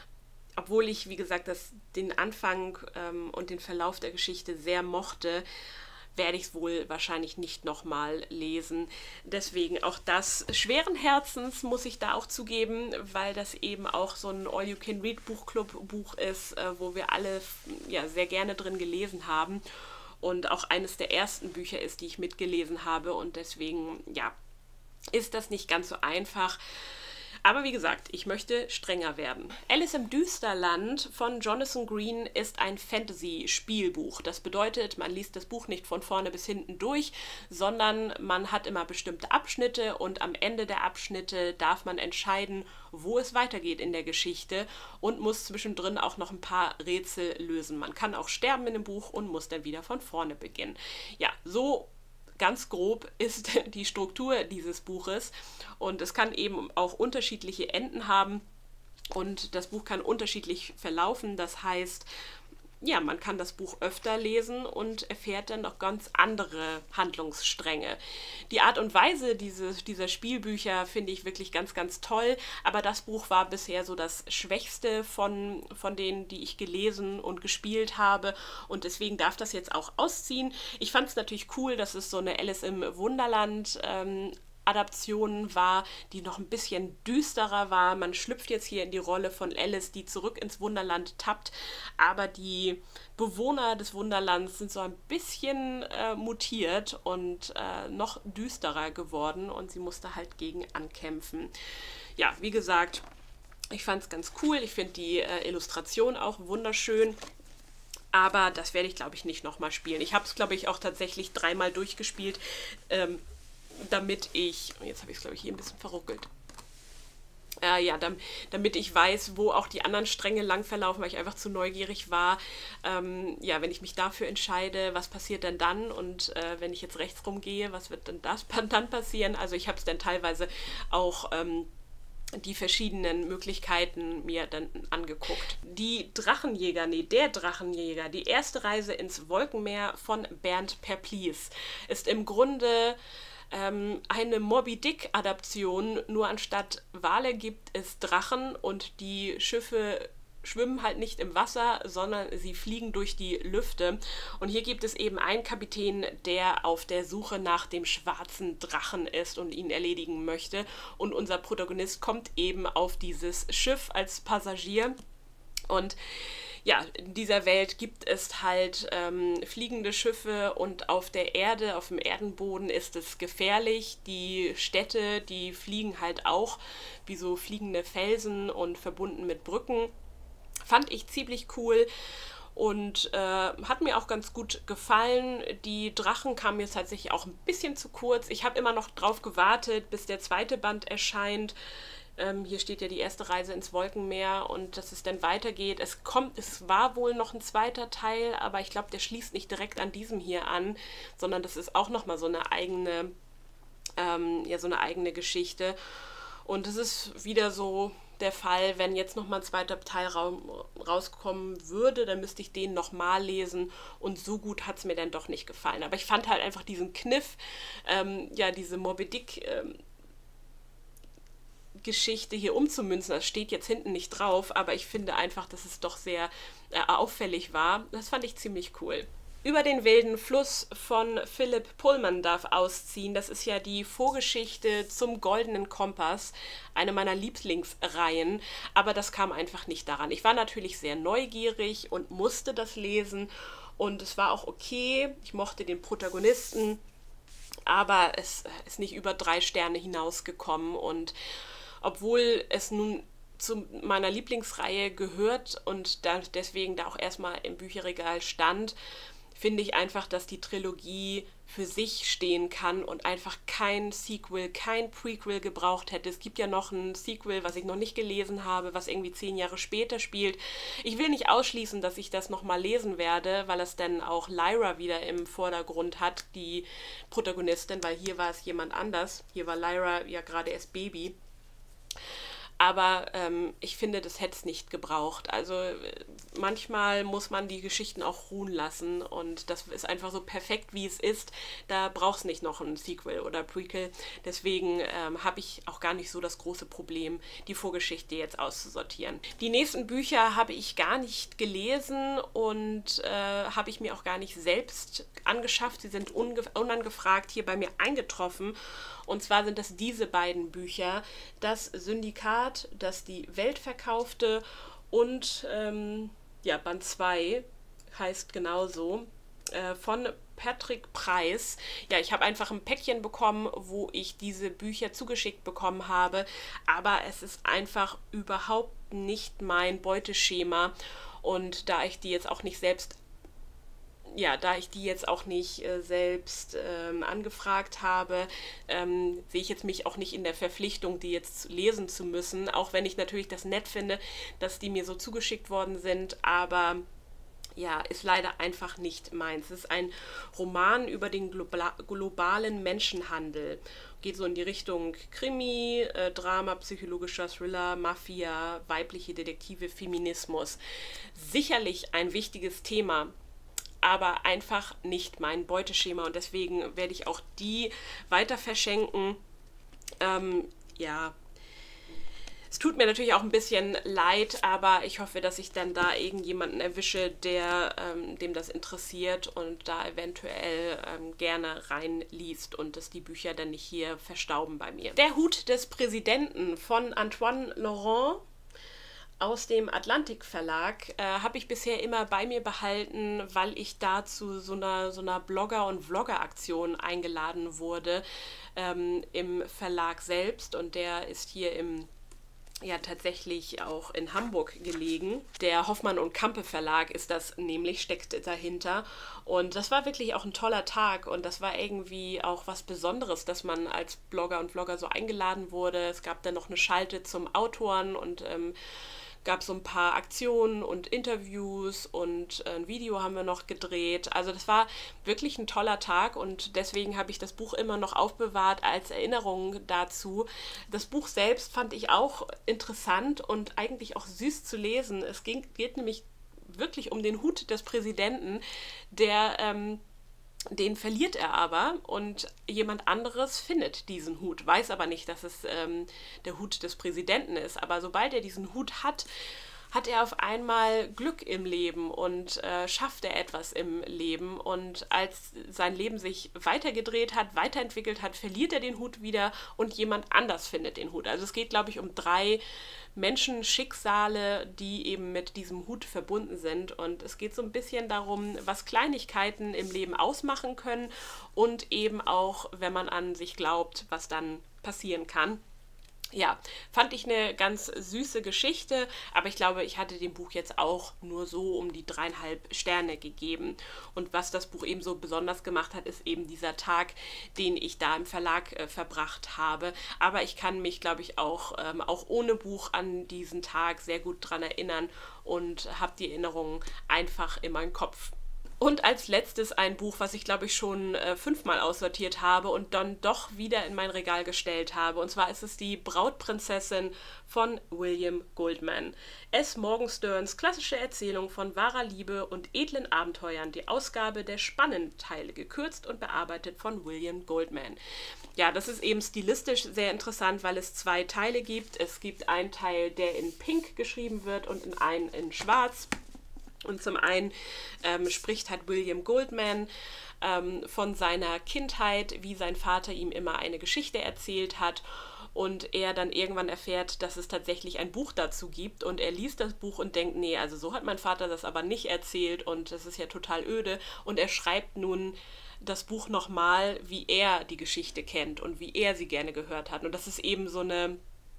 Obwohl ich, wie gesagt, das, den Anfang ähm, und den Verlauf der Geschichte sehr mochte, werde ich es wohl wahrscheinlich nicht nochmal lesen. Deswegen auch das schweren Herzens muss ich da auch zugeben, weil das eben auch so ein All-You-Can-Read-Buchclub-Buch ist, äh, wo wir alle ja, sehr gerne drin gelesen haben und auch eines der ersten Bücher ist, die ich mitgelesen habe und deswegen, ja, ist das nicht ganz so einfach. Aber wie gesagt, ich möchte strenger werden. Alice im Düsterland von Jonathan Green ist ein Fantasy-Spielbuch. Das bedeutet, man liest das Buch nicht von vorne bis hinten durch, sondern man hat immer bestimmte Abschnitte und am Ende der Abschnitte darf man entscheiden, wo es weitergeht in der Geschichte und muss zwischendrin auch noch ein paar Rätsel lösen. Man kann auch sterben in dem Buch und muss dann wieder von vorne beginnen. Ja, so ganz grob ist die Struktur dieses Buches und es kann eben auch unterschiedliche Enden haben und das Buch kann unterschiedlich verlaufen. Das heißt, ja, man kann das Buch öfter lesen und erfährt dann noch ganz andere Handlungsstränge. Die Art und Weise dieses, dieser Spielbücher finde ich wirklich ganz, ganz toll, aber das Buch war bisher so das Schwächste von, von denen, die ich gelesen und gespielt habe und deswegen darf das jetzt auch ausziehen. Ich fand es natürlich cool, dass es so eine Alice im Wunderland ähm, Adaption war, die noch ein bisschen düsterer war. Man schlüpft jetzt hier in die Rolle von Alice, die zurück ins Wunderland tappt, aber die Bewohner des Wunderlands sind so ein bisschen äh, mutiert und äh, noch düsterer geworden und sie musste halt gegen ankämpfen. Ja, wie gesagt, ich fand es ganz cool. Ich finde die äh, Illustration auch wunderschön. Aber das werde ich, glaube ich, nicht nochmal spielen. Ich habe es, glaube ich, auch tatsächlich dreimal durchgespielt, ähm, damit ich, jetzt habe ich es glaube ich hier ein bisschen verruckelt, äh, ja, dam, damit ich weiß, wo auch die anderen Stränge lang verlaufen, weil ich einfach zu neugierig war. Ähm, ja, wenn ich mich dafür entscheide, was passiert denn dann und äh, wenn ich jetzt rechts rumgehe, was wird denn das dann passieren? Also ich habe es dann teilweise auch ähm, die verschiedenen Möglichkeiten mir dann angeguckt. Die Drachenjäger, nee, der Drachenjäger, die erste Reise ins Wolkenmeer von Bernd Perplies ist im Grunde eine Moby-Dick-Adaption, nur anstatt Wale gibt es Drachen und die Schiffe schwimmen halt nicht im Wasser, sondern sie fliegen durch die Lüfte. Und hier gibt es eben einen Kapitän, der auf der Suche nach dem schwarzen Drachen ist und ihn erledigen möchte. Und unser Protagonist kommt eben auf dieses Schiff als Passagier. Und ja, in dieser Welt gibt es halt ähm, fliegende Schiffe und auf der Erde, auf dem Erdenboden ist es gefährlich. Die Städte, die fliegen halt auch wie so fliegende Felsen und verbunden mit Brücken. Fand ich ziemlich cool und äh, hat mir auch ganz gut gefallen. Die Drachen kamen mir tatsächlich auch ein bisschen zu kurz. Ich habe immer noch drauf gewartet, bis der zweite Band erscheint. Ähm, hier steht ja die erste Reise ins Wolkenmeer und dass es dann weitergeht. Es kommt, es war wohl noch ein zweiter Teil, aber ich glaube, der schließt nicht direkt an diesem hier an, sondern das ist auch nochmal so eine eigene ähm, ja so eine eigene Geschichte. Und es ist wieder so der Fall, wenn jetzt nochmal ein zweiter Teil ra rauskommen würde, dann müsste ich den nochmal lesen und so gut hat es mir dann doch nicht gefallen. Aber ich fand halt einfach diesen Kniff, ähm, ja diese Moby Dick ähm, Geschichte hier umzumünzen, das steht jetzt hinten nicht drauf, aber ich finde einfach, dass es doch sehr äh, auffällig war. Das fand ich ziemlich cool. Über den wilden Fluss von Philipp Pullman darf ausziehen. Das ist ja die Vorgeschichte zum Goldenen Kompass, eine meiner Lieblingsreihen, aber das kam einfach nicht daran. Ich war natürlich sehr neugierig und musste das lesen und es war auch okay. Ich mochte den Protagonisten, aber es ist nicht über drei Sterne hinausgekommen und obwohl es nun zu meiner Lieblingsreihe gehört und da deswegen da auch erstmal im Bücherregal stand, finde ich einfach, dass die Trilogie für sich stehen kann und einfach kein Sequel, kein Prequel gebraucht hätte. Es gibt ja noch ein Sequel, was ich noch nicht gelesen habe, was irgendwie zehn Jahre später spielt. Ich will nicht ausschließen, dass ich das nochmal lesen werde, weil es dann auch Lyra wieder im Vordergrund hat, die Protagonistin, weil hier war es jemand anders. Hier war Lyra ja gerade erst Baby. Aber ähm, ich finde, das hätte es nicht gebraucht. Also manchmal muss man die Geschichten auch ruhen lassen und das ist einfach so perfekt, wie es ist. Da braucht es nicht noch ein Sequel oder Prequel. Deswegen ähm, habe ich auch gar nicht so das große Problem, die Vorgeschichte jetzt auszusortieren. Die nächsten Bücher habe ich gar nicht gelesen und äh, habe ich mir auch gar nicht selbst angeschafft. Sie sind unangefragt hier bei mir eingetroffen. Und zwar sind das diese beiden Bücher, das Syndikat, das die Welt verkaufte und ähm, ja, Band zwei heißt genauso, äh, von Patrick Preiss. Ja, ich habe einfach ein Päckchen bekommen, wo ich diese Bücher zugeschickt bekommen habe, aber es ist einfach überhaupt nicht mein Beuteschema und da ich die jetzt auch nicht selbst Ja, da ich die jetzt auch nicht äh, selbst ähm, angefragt habe, ähm, sehe ich jetzt mich auch nicht in der Verpflichtung, die jetzt lesen zu müssen, auch wenn ich natürlich das nett finde, dass die mir so zugeschickt worden sind, aber ja, ist leider einfach nicht meins. Es ist ein Roman über den globa globalen Menschenhandel. Geht so in die Richtung Krimi, äh, Drama, psychologischer Thriller, Mafia, weibliche Detektive, Feminismus. Sicherlich ein wichtiges Thema, aber einfach nicht mein Beuteschema und deswegen werde ich auch die weiter verschenken. Ähm, ja, es tut mir natürlich auch ein bisschen leid, aber ich hoffe, dass ich dann da irgendjemanden erwische, der ähm, dem das interessiert und da eventuell ähm, gerne reinliest und dass die Bücher dann nicht hier verstauben bei mir. Der Hut des Präsidenten von Antoine Laurent aus dem Atlantik Verlag äh, habe ich bisher immer bei mir behalten, weil ich da zu so einer, so einer Blogger- und Vlogger-Aktion eingeladen wurde ähm, im Verlag selbst und der ist hier im ja tatsächlich auch in Hamburg gelegen. Der Hoffmann und Campe Verlag ist das nämlich, steckt dahinter. Und das war wirklich auch ein toller Tag und das war irgendwie auch was Besonderes, dass man als Blogger und Vlogger so eingeladen wurde. Es gab dann noch eine Schalte zum Autoren und ähm, gab so ein paar Aktionen und Interviews und ein Video haben wir noch gedreht. Also das war wirklich ein toller Tag und deswegen habe ich das Buch immer noch aufbewahrt als Erinnerung dazu. Das Buch selbst fand ich auch interessant und eigentlich auch süß zu lesen. Es ging, geht nämlich wirklich um den Hut des Präsidenten, der ähm, den verliert er aber und jemand anderes findet diesen Hut, weiß aber nicht, dass es ähm, der Hut des Präsidenten ist. Aber sobald er diesen Hut hat, hat er auf einmal Glück im Leben und äh, schafft er etwas im Leben. Und als sein Leben sich weitergedreht hat, weiterentwickelt hat, verliert er den Hut wieder und jemand anders findet den Hut. Also es geht, glaube ich, um drei Menschenschicksale, die eben mit diesem Hut verbunden sind. Und es geht so ein bisschen darum, was Kleinigkeiten im Leben ausmachen können und eben auch, wenn man an sich glaubt, was dann passieren kann. Ja, fand ich eine ganz süße Geschichte, aber ich glaube, ich hatte dem Buch jetzt auch nur so um die dreieinhalb Sterne gegeben. Und was das Buch eben so besonders gemacht hat, ist eben dieser Tag, den ich da im Verlag äh, verbracht habe. Aber ich kann mich, glaube ich, auch, ähm, auch ohne Buch an diesen Tag sehr gut dran erinnern und habe die Erinnerungen einfach in meinem Kopf. Und als letztes ein Buch, was ich glaube ich schon äh, fünfmal aussortiert habe und dann doch wieder in mein Regal gestellt habe. Und zwar ist es die Brautprinzessin von William Goldman. S. Morgensterns klassische Erzählung von wahrer Liebe und edlen Abenteuern. Die Ausgabe der Spannenteile, gekürzt und bearbeitet von William Goldman. Ja, das ist eben stilistisch sehr interessant, weil es zwei Teile gibt. Es gibt einen Teil, der in Pink geschrieben wird und in einen in Schwarz. Und zum einen ähm, spricht halt William Goldman ähm, von seiner Kindheit, wie sein Vater ihm immer eine Geschichte erzählt hat und er dann irgendwann erfährt, dass es tatsächlich ein Buch dazu gibt und er liest das Buch und denkt, nee, also so hat mein Vater das aber nicht erzählt und das ist ja total öde und er schreibt nun das Buch nochmal, wie er die Geschichte kennt und wie er sie gerne gehört hat. Und das ist eben so eine,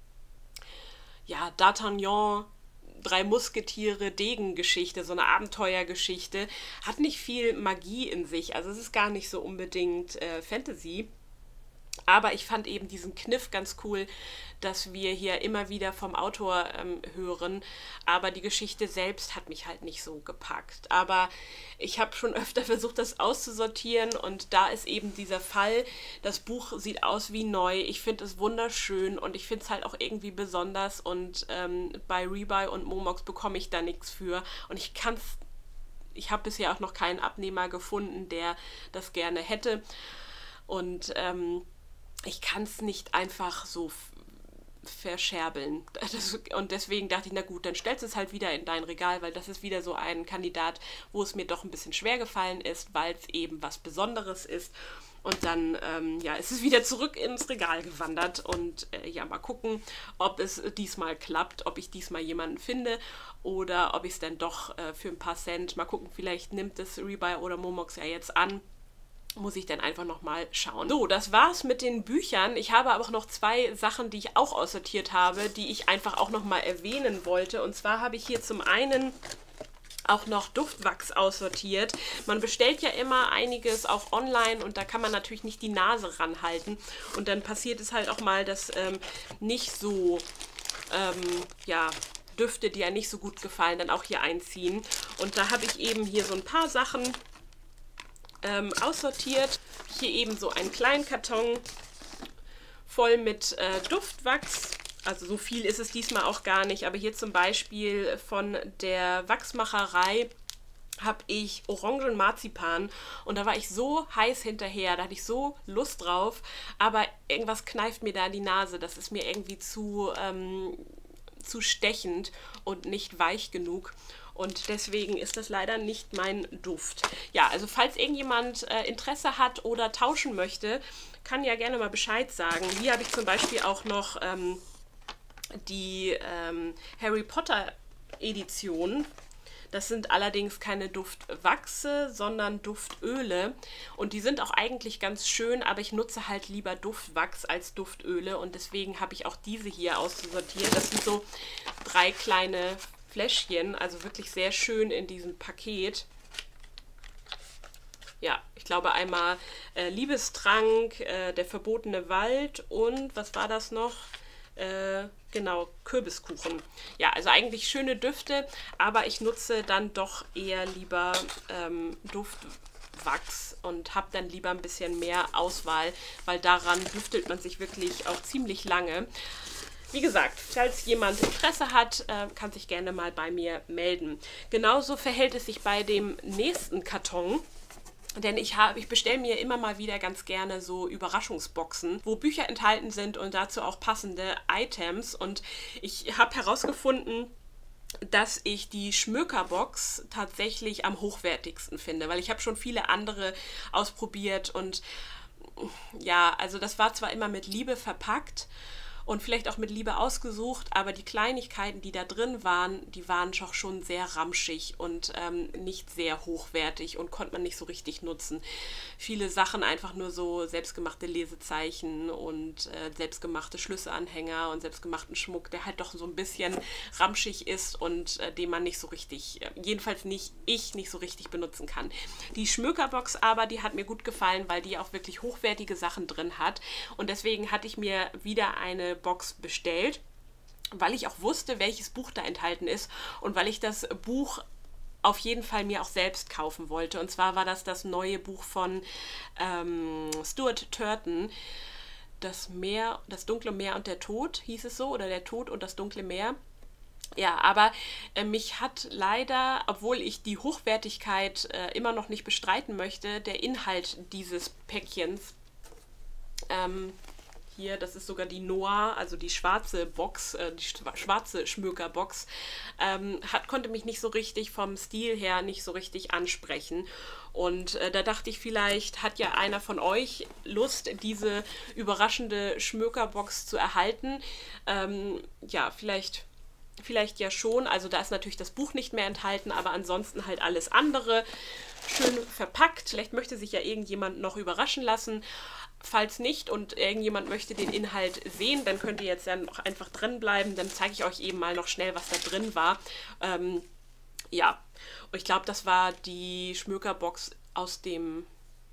ja, D'Artagnan, Drei Musketiere, Degengeschichte, so eine Abenteuergeschichte, hat nicht viel Magie in sich, also es ist gar nicht so unbedingt äh, Fantasy, aber ich fand eben diesen Kniff ganz cool, dass wir hier immer wieder vom Autor ähm, hören, aber die Geschichte selbst hat mich halt nicht so gepackt. Aber ich habe schon öfter versucht, das auszusortieren und da ist eben dieser Fall, das Buch sieht aus wie neu, ich finde es wunderschön und ich finde es halt auch irgendwie besonders und ähm, bei Rebuy und Momox bekomme ich da nichts für und ich kann es, ich habe bisher auch noch keinen Abnehmer gefunden, der das gerne hätte und ähm, ich kann es nicht einfach so verscherbeln. Das, und deswegen dachte ich, na gut, dann stellst du es halt wieder in dein Regal, weil das ist wieder so ein Kandidat, wo es mir doch ein bisschen schwer gefallen ist, weil es eben was Besonderes ist. Und dann ähm, ja, ist es wieder zurück ins Regal gewandert und äh, ja, mal gucken, ob es diesmal klappt, ob ich diesmal jemanden finde oder ob ich es dann doch äh, für ein paar Cent, mal gucken, vielleicht nimmt es Rebuy oder Momox ja jetzt an. Muss ich dann einfach nochmal schauen. So, das war's mit den Büchern. Ich habe aber auch noch zwei Sachen, die ich auch aussortiert habe, die ich einfach auch nochmal erwähnen wollte. Und zwar habe ich hier zum einen auch noch Duftwachs aussortiert. Man bestellt ja immer einiges auch online und da kann man natürlich nicht die Nase ranhalten. Und dann passiert es halt auch mal, dass ähm, nicht so, ähm, ja, Düfte, die ja nicht so gut gefallen, dann auch hier einziehen. Und da habe ich eben hier so ein paar Sachen Ähm, aussortiert. Hier eben so einen kleinen Karton voll mit äh, Duftwachs. Also so viel ist es diesmal auch gar nicht, aber hier zum Beispiel von der Wachsmacherei habe ich Orangenmarzipan und da war ich so heiß hinterher, da hatte ich so Lust drauf, aber irgendwas kneift mir da in die Nase, das ist mir irgendwie zu, ähm, zu stechend und nicht weich genug. Und deswegen ist das leider nicht mein Duft. Ja, also falls irgendjemand äh, Interesse hat oder tauschen möchte, kann ja gerne mal Bescheid sagen. Hier habe ich zum Beispiel auch noch ähm, die ähm, Harry Potter Edition. Das sind allerdings keine Duftwachse, sondern Duftöle. Und die sind auch eigentlich ganz schön, aber ich nutze halt lieber Duftwachs als Duftöle. Und deswegen habe ich auch diese hier auszusortiert. Das sind so drei kleine Fläschchen, also wirklich sehr schön in diesem Paket. Ja, ich glaube einmal äh, Liebestrank, äh, der verbotene Wald und was war das noch? Äh, genau, Kürbiskuchen. Ja, also eigentlich schöne Düfte, aber ich nutze dann doch eher lieber ähm, Duftwachs und habe dann lieber ein bisschen mehr Auswahl, weil daran düftelt man sich wirklich auch ziemlich lange. Wie gesagt, falls jemand Interesse hat, äh, kann sich gerne mal bei mir melden. Genauso verhält es sich bei dem nächsten Karton. Denn ich, ich bestelle mir immer mal wieder ganz gerne so Überraschungsboxen, wo Bücher enthalten sind und dazu auch passende Items. Und ich habe herausgefunden, dass ich die Schmökerbox tatsächlich am hochwertigsten finde, weil ich habe schon viele andere ausprobiert und ja, also das war zwar immer mit Liebe verpackt und vielleicht auch mit Liebe ausgesucht, aber die Kleinigkeiten, die da drin waren, die waren doch schon sehr ramschig und ähm, nicht sehr hochwertig und konnte man nicht so richtig nutzen. Viele Sachen einfach nur so selbstgemachte Lesezeichen und äh, selbstgemachte Schlüsselanhänger und selbstgemachten Schmuck, der halt doch so ein bisschen ramschig ist und äh, den man nicht so richtig, äh, jedenfalls nicht ich, nicht so richtig benutzen kann. Die Schmökerbox aber, die hat mir gut gefallen, weil die auch wirklich hochwertige Sachen drin hat und deswegen hatte ich mir wieder eine Box bestellt, weil ich auch wusste, welches Buch da enthalten ist und weil ich das Buch auf jeden Fall mir auch selbst kaufen wollte. Und zwar war das das neue Buch von ähm, Stuart Turton, Das Meer, das dunkle Meer und der Tod, hieß es so, oder der Tod und das dunkle Meer. Ja, aber äh, mich hat leider, obwohl ich die Hochwertigkeit äh, immer noch nicht bestreiten möchte, der Inhalt dieses Päckchens, ähm, hier, das ist sogar die Noir, also die schwarze Box, äh, die schwarze Schmökerbox, ähm, hat, konnte mich nicht so richtig vom Stil her nicht so richtig ansprechen. Und äh, da dachte ich, vielleicht hat ja einer von euch Lust, diese überraschende Schmökerbox zu erhalten. Ähm, ja, vielleicht... Vielleicht ja schon, also da ist natürlich das Buch nicht mehr enthalten, aber ansonsten halt alles andere schön verpackt. Vielleicht möchte sich ja irgendjemand noch überraschen lassen. Falls nicht und irgendjemand möchte den Inhalt sehen, dann könnt ihr jetzt ja noch einfach drin bleiben. Dann zeige ich euch eben mal noch schnell, was da drin war. Ähm, ja, und ich glaube, das war die Schmökerbox aus dem...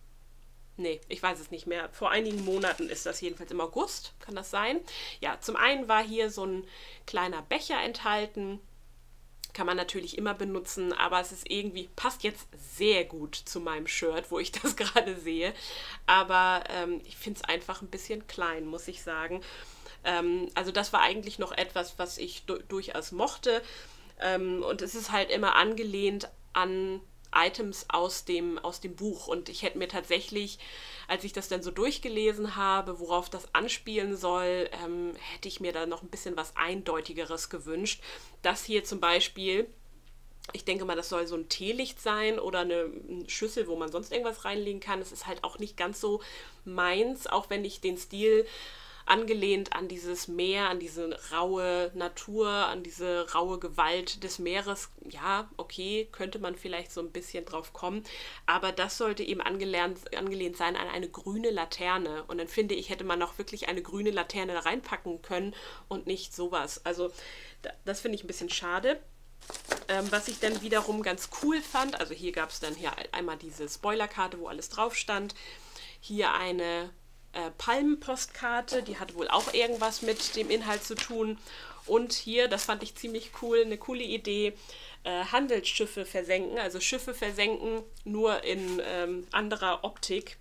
Nee, ich weiß es nicht mehr. Vor einigen Monaten ist das jedenfalls im August, kann das sein? Ja, zum einen war hier so ein kleiner Becher enthalten. Kann man natürlich immer benutzen, aber es ist irgendwie, passt jetzt sehr gut zu meinem Shirt, wo ich das gerade sehe. Aber ähm, ich finde es einfach ein bisschen klein, muss ich sagen. Ähm, also das war eigentlich noch etwas, was ich du durchaus mochte. Ähm, und es ist halt immer angelehnt an Items aus dem, aus dem Buch. Und ich hätte mir tatsächlich, als ich das dann so durchgelesen habe, worauf das anspielen soll, ähm, hätte ich mir da noch ein bisschen was Eindeutigeres gewünscht. Das hier zum Beispiel, ich denke mal, das soll so ein Teelicht sein oder eine Schüssel, wo man sonst irgendwas reinlegen kann. Es ist halt auch nicht ganz so meins, auch wenn ich den Stil angelehnt an dieses Meer, an diese raue Natur, an diese raue Gewalt des Meeres. Ja, okay, könnte man vielleicht so ein bisschen drauf kommen, aber das sollte eben angelehnt, angelehnt sein an eine grüne Laterne. Und dann finde ich, hätte man auch wirklich eine grüne Laterne da reinpacken können und nicht sowas. Also das finde ich ein bisschen schade. Ähm, was ich dann wiederum ganz cool fand, also hier gab es dann hier einmal diese Spoilerkarte, wo alles drauf stand. Hier eine Äh, Palmenpostkarte, die hat wohl auch irgendwas mit dem Inhalt zu tun. Und hier, das fand ich ziemlich cool, eine coole Idee, äh, Handelsschiffe versenken, also Schiffe versenken, nur in ähm, anderer Optik.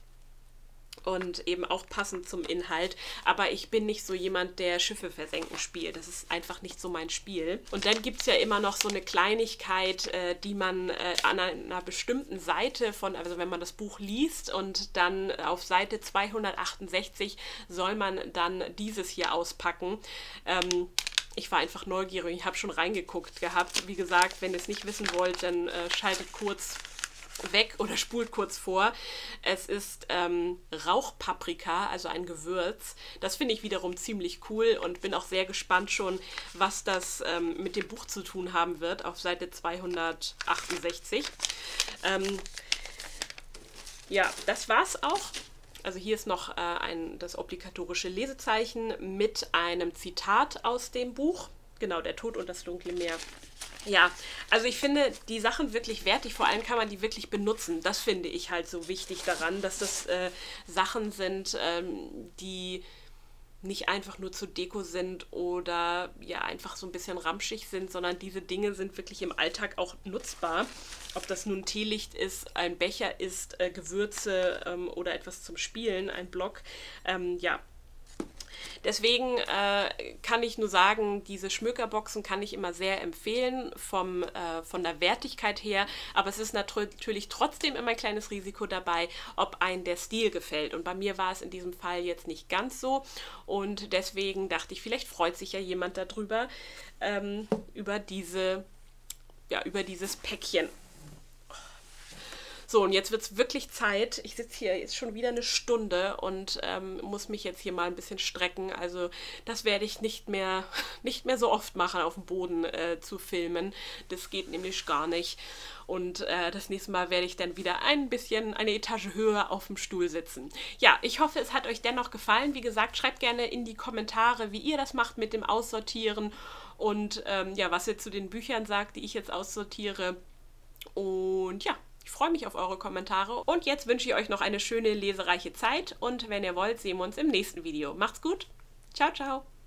Und eben auch passend zum Inhalt. Aber ich bin nicht so jemand, der Schiffe versenken spielt. Das ist einfach nicht so mein Spiel. Und dann gibt es ja immer noch so eine Kleinigkeit, äh, die man äh, an einer bestimmten Seite von, also wenn man das Buch liest und dann auf Seite zweihundertachtundsechzig soll man dann dieses hier auspacken. Ähm, Ich war einfach neugierig, ich habe schon reingeguckt gehabt. Wie gesagt, wenn ihr es nicht wissen wollt, dann äh, schaltet kurz weg oder spult kurz vor. Es ist ähm, Rauchpaprika, also ein Gewürz. Das finde ich wiederum ziemlich cool und bin auch sehr gespannt schon, was das ähm, mit dem Buch zu tun haben wird, auf Seite zweihundertachtundsechzig. Ähm, ja, das war's auch. Also hier ist noch äh, ein, das obligatorische Lesezeichen mit einem Zitat aus dem Buch. Genau, der Tod und das dunkle Meer. Ja, also ich finde die Sachen wirklich wertig, vor allem kann man die wirklich benutzen. Das finde ich halt so wichtig daran, dass das äh, Sachen sind, ähm, die nicht einfach nur zur Deko sind oder ja einfach so ein bisschen ramschig sind, sondern diese Dinge sind wirklich im Alltag auch nutzbar. Ob das nun Teelicht ist, ein Becher ist, äh, Gewürze ähm, oder etwas zum Spielen, ein Block, ähm, ja. Deswegen äh, kann ich nur sagen, diese Schmökerboxen kann ich immer sehr empfehlen vom, äh, von der Wertigkeit her, aber es ist natürlich trotzdem immer ein kleines Risiko dabei, ob einem der Stil gefällt. Und bei mir war es in diesem Fall jetzt nicht ganz so und deswegen dachte ich, vielleicht freut sich ja jemand darüber, ähm, über diese, ja, über dieses Päckchen. So, und jetzt wird es wirklich Zeit. Ich sitze hier jetzt schon wieder eine Stunde und ähm, muss mich jetzt hier mal ein bisschen strecken. Also das werde ich nicht mehr, nicht mehr so oft machen, auf dem Boden äh, zu filmen. Das geht nämlich gar nicht. Und äh, das nächste Mal werde ich dann wieder ein bisschen eine Etage höher auf dem Stuhl sitzen. Ja, ich hoffe, es hat euch dennoch gefallen. Wie gesagt, schreibt gerne in die Kommentare, wie ihr das macht mit dem Aussortieren und ähm, ja, was ihr zu den Büchern sagt, die ich jetzt aussortiere. Und ja, ich freue mich auf eure Kommentare und jetzt wünsche ich euch noch eine schöne lesereiche Zeit und wenn ihr wollt, sehen wir uns im nächsten Video. Macht's gut. Ciao, ciao.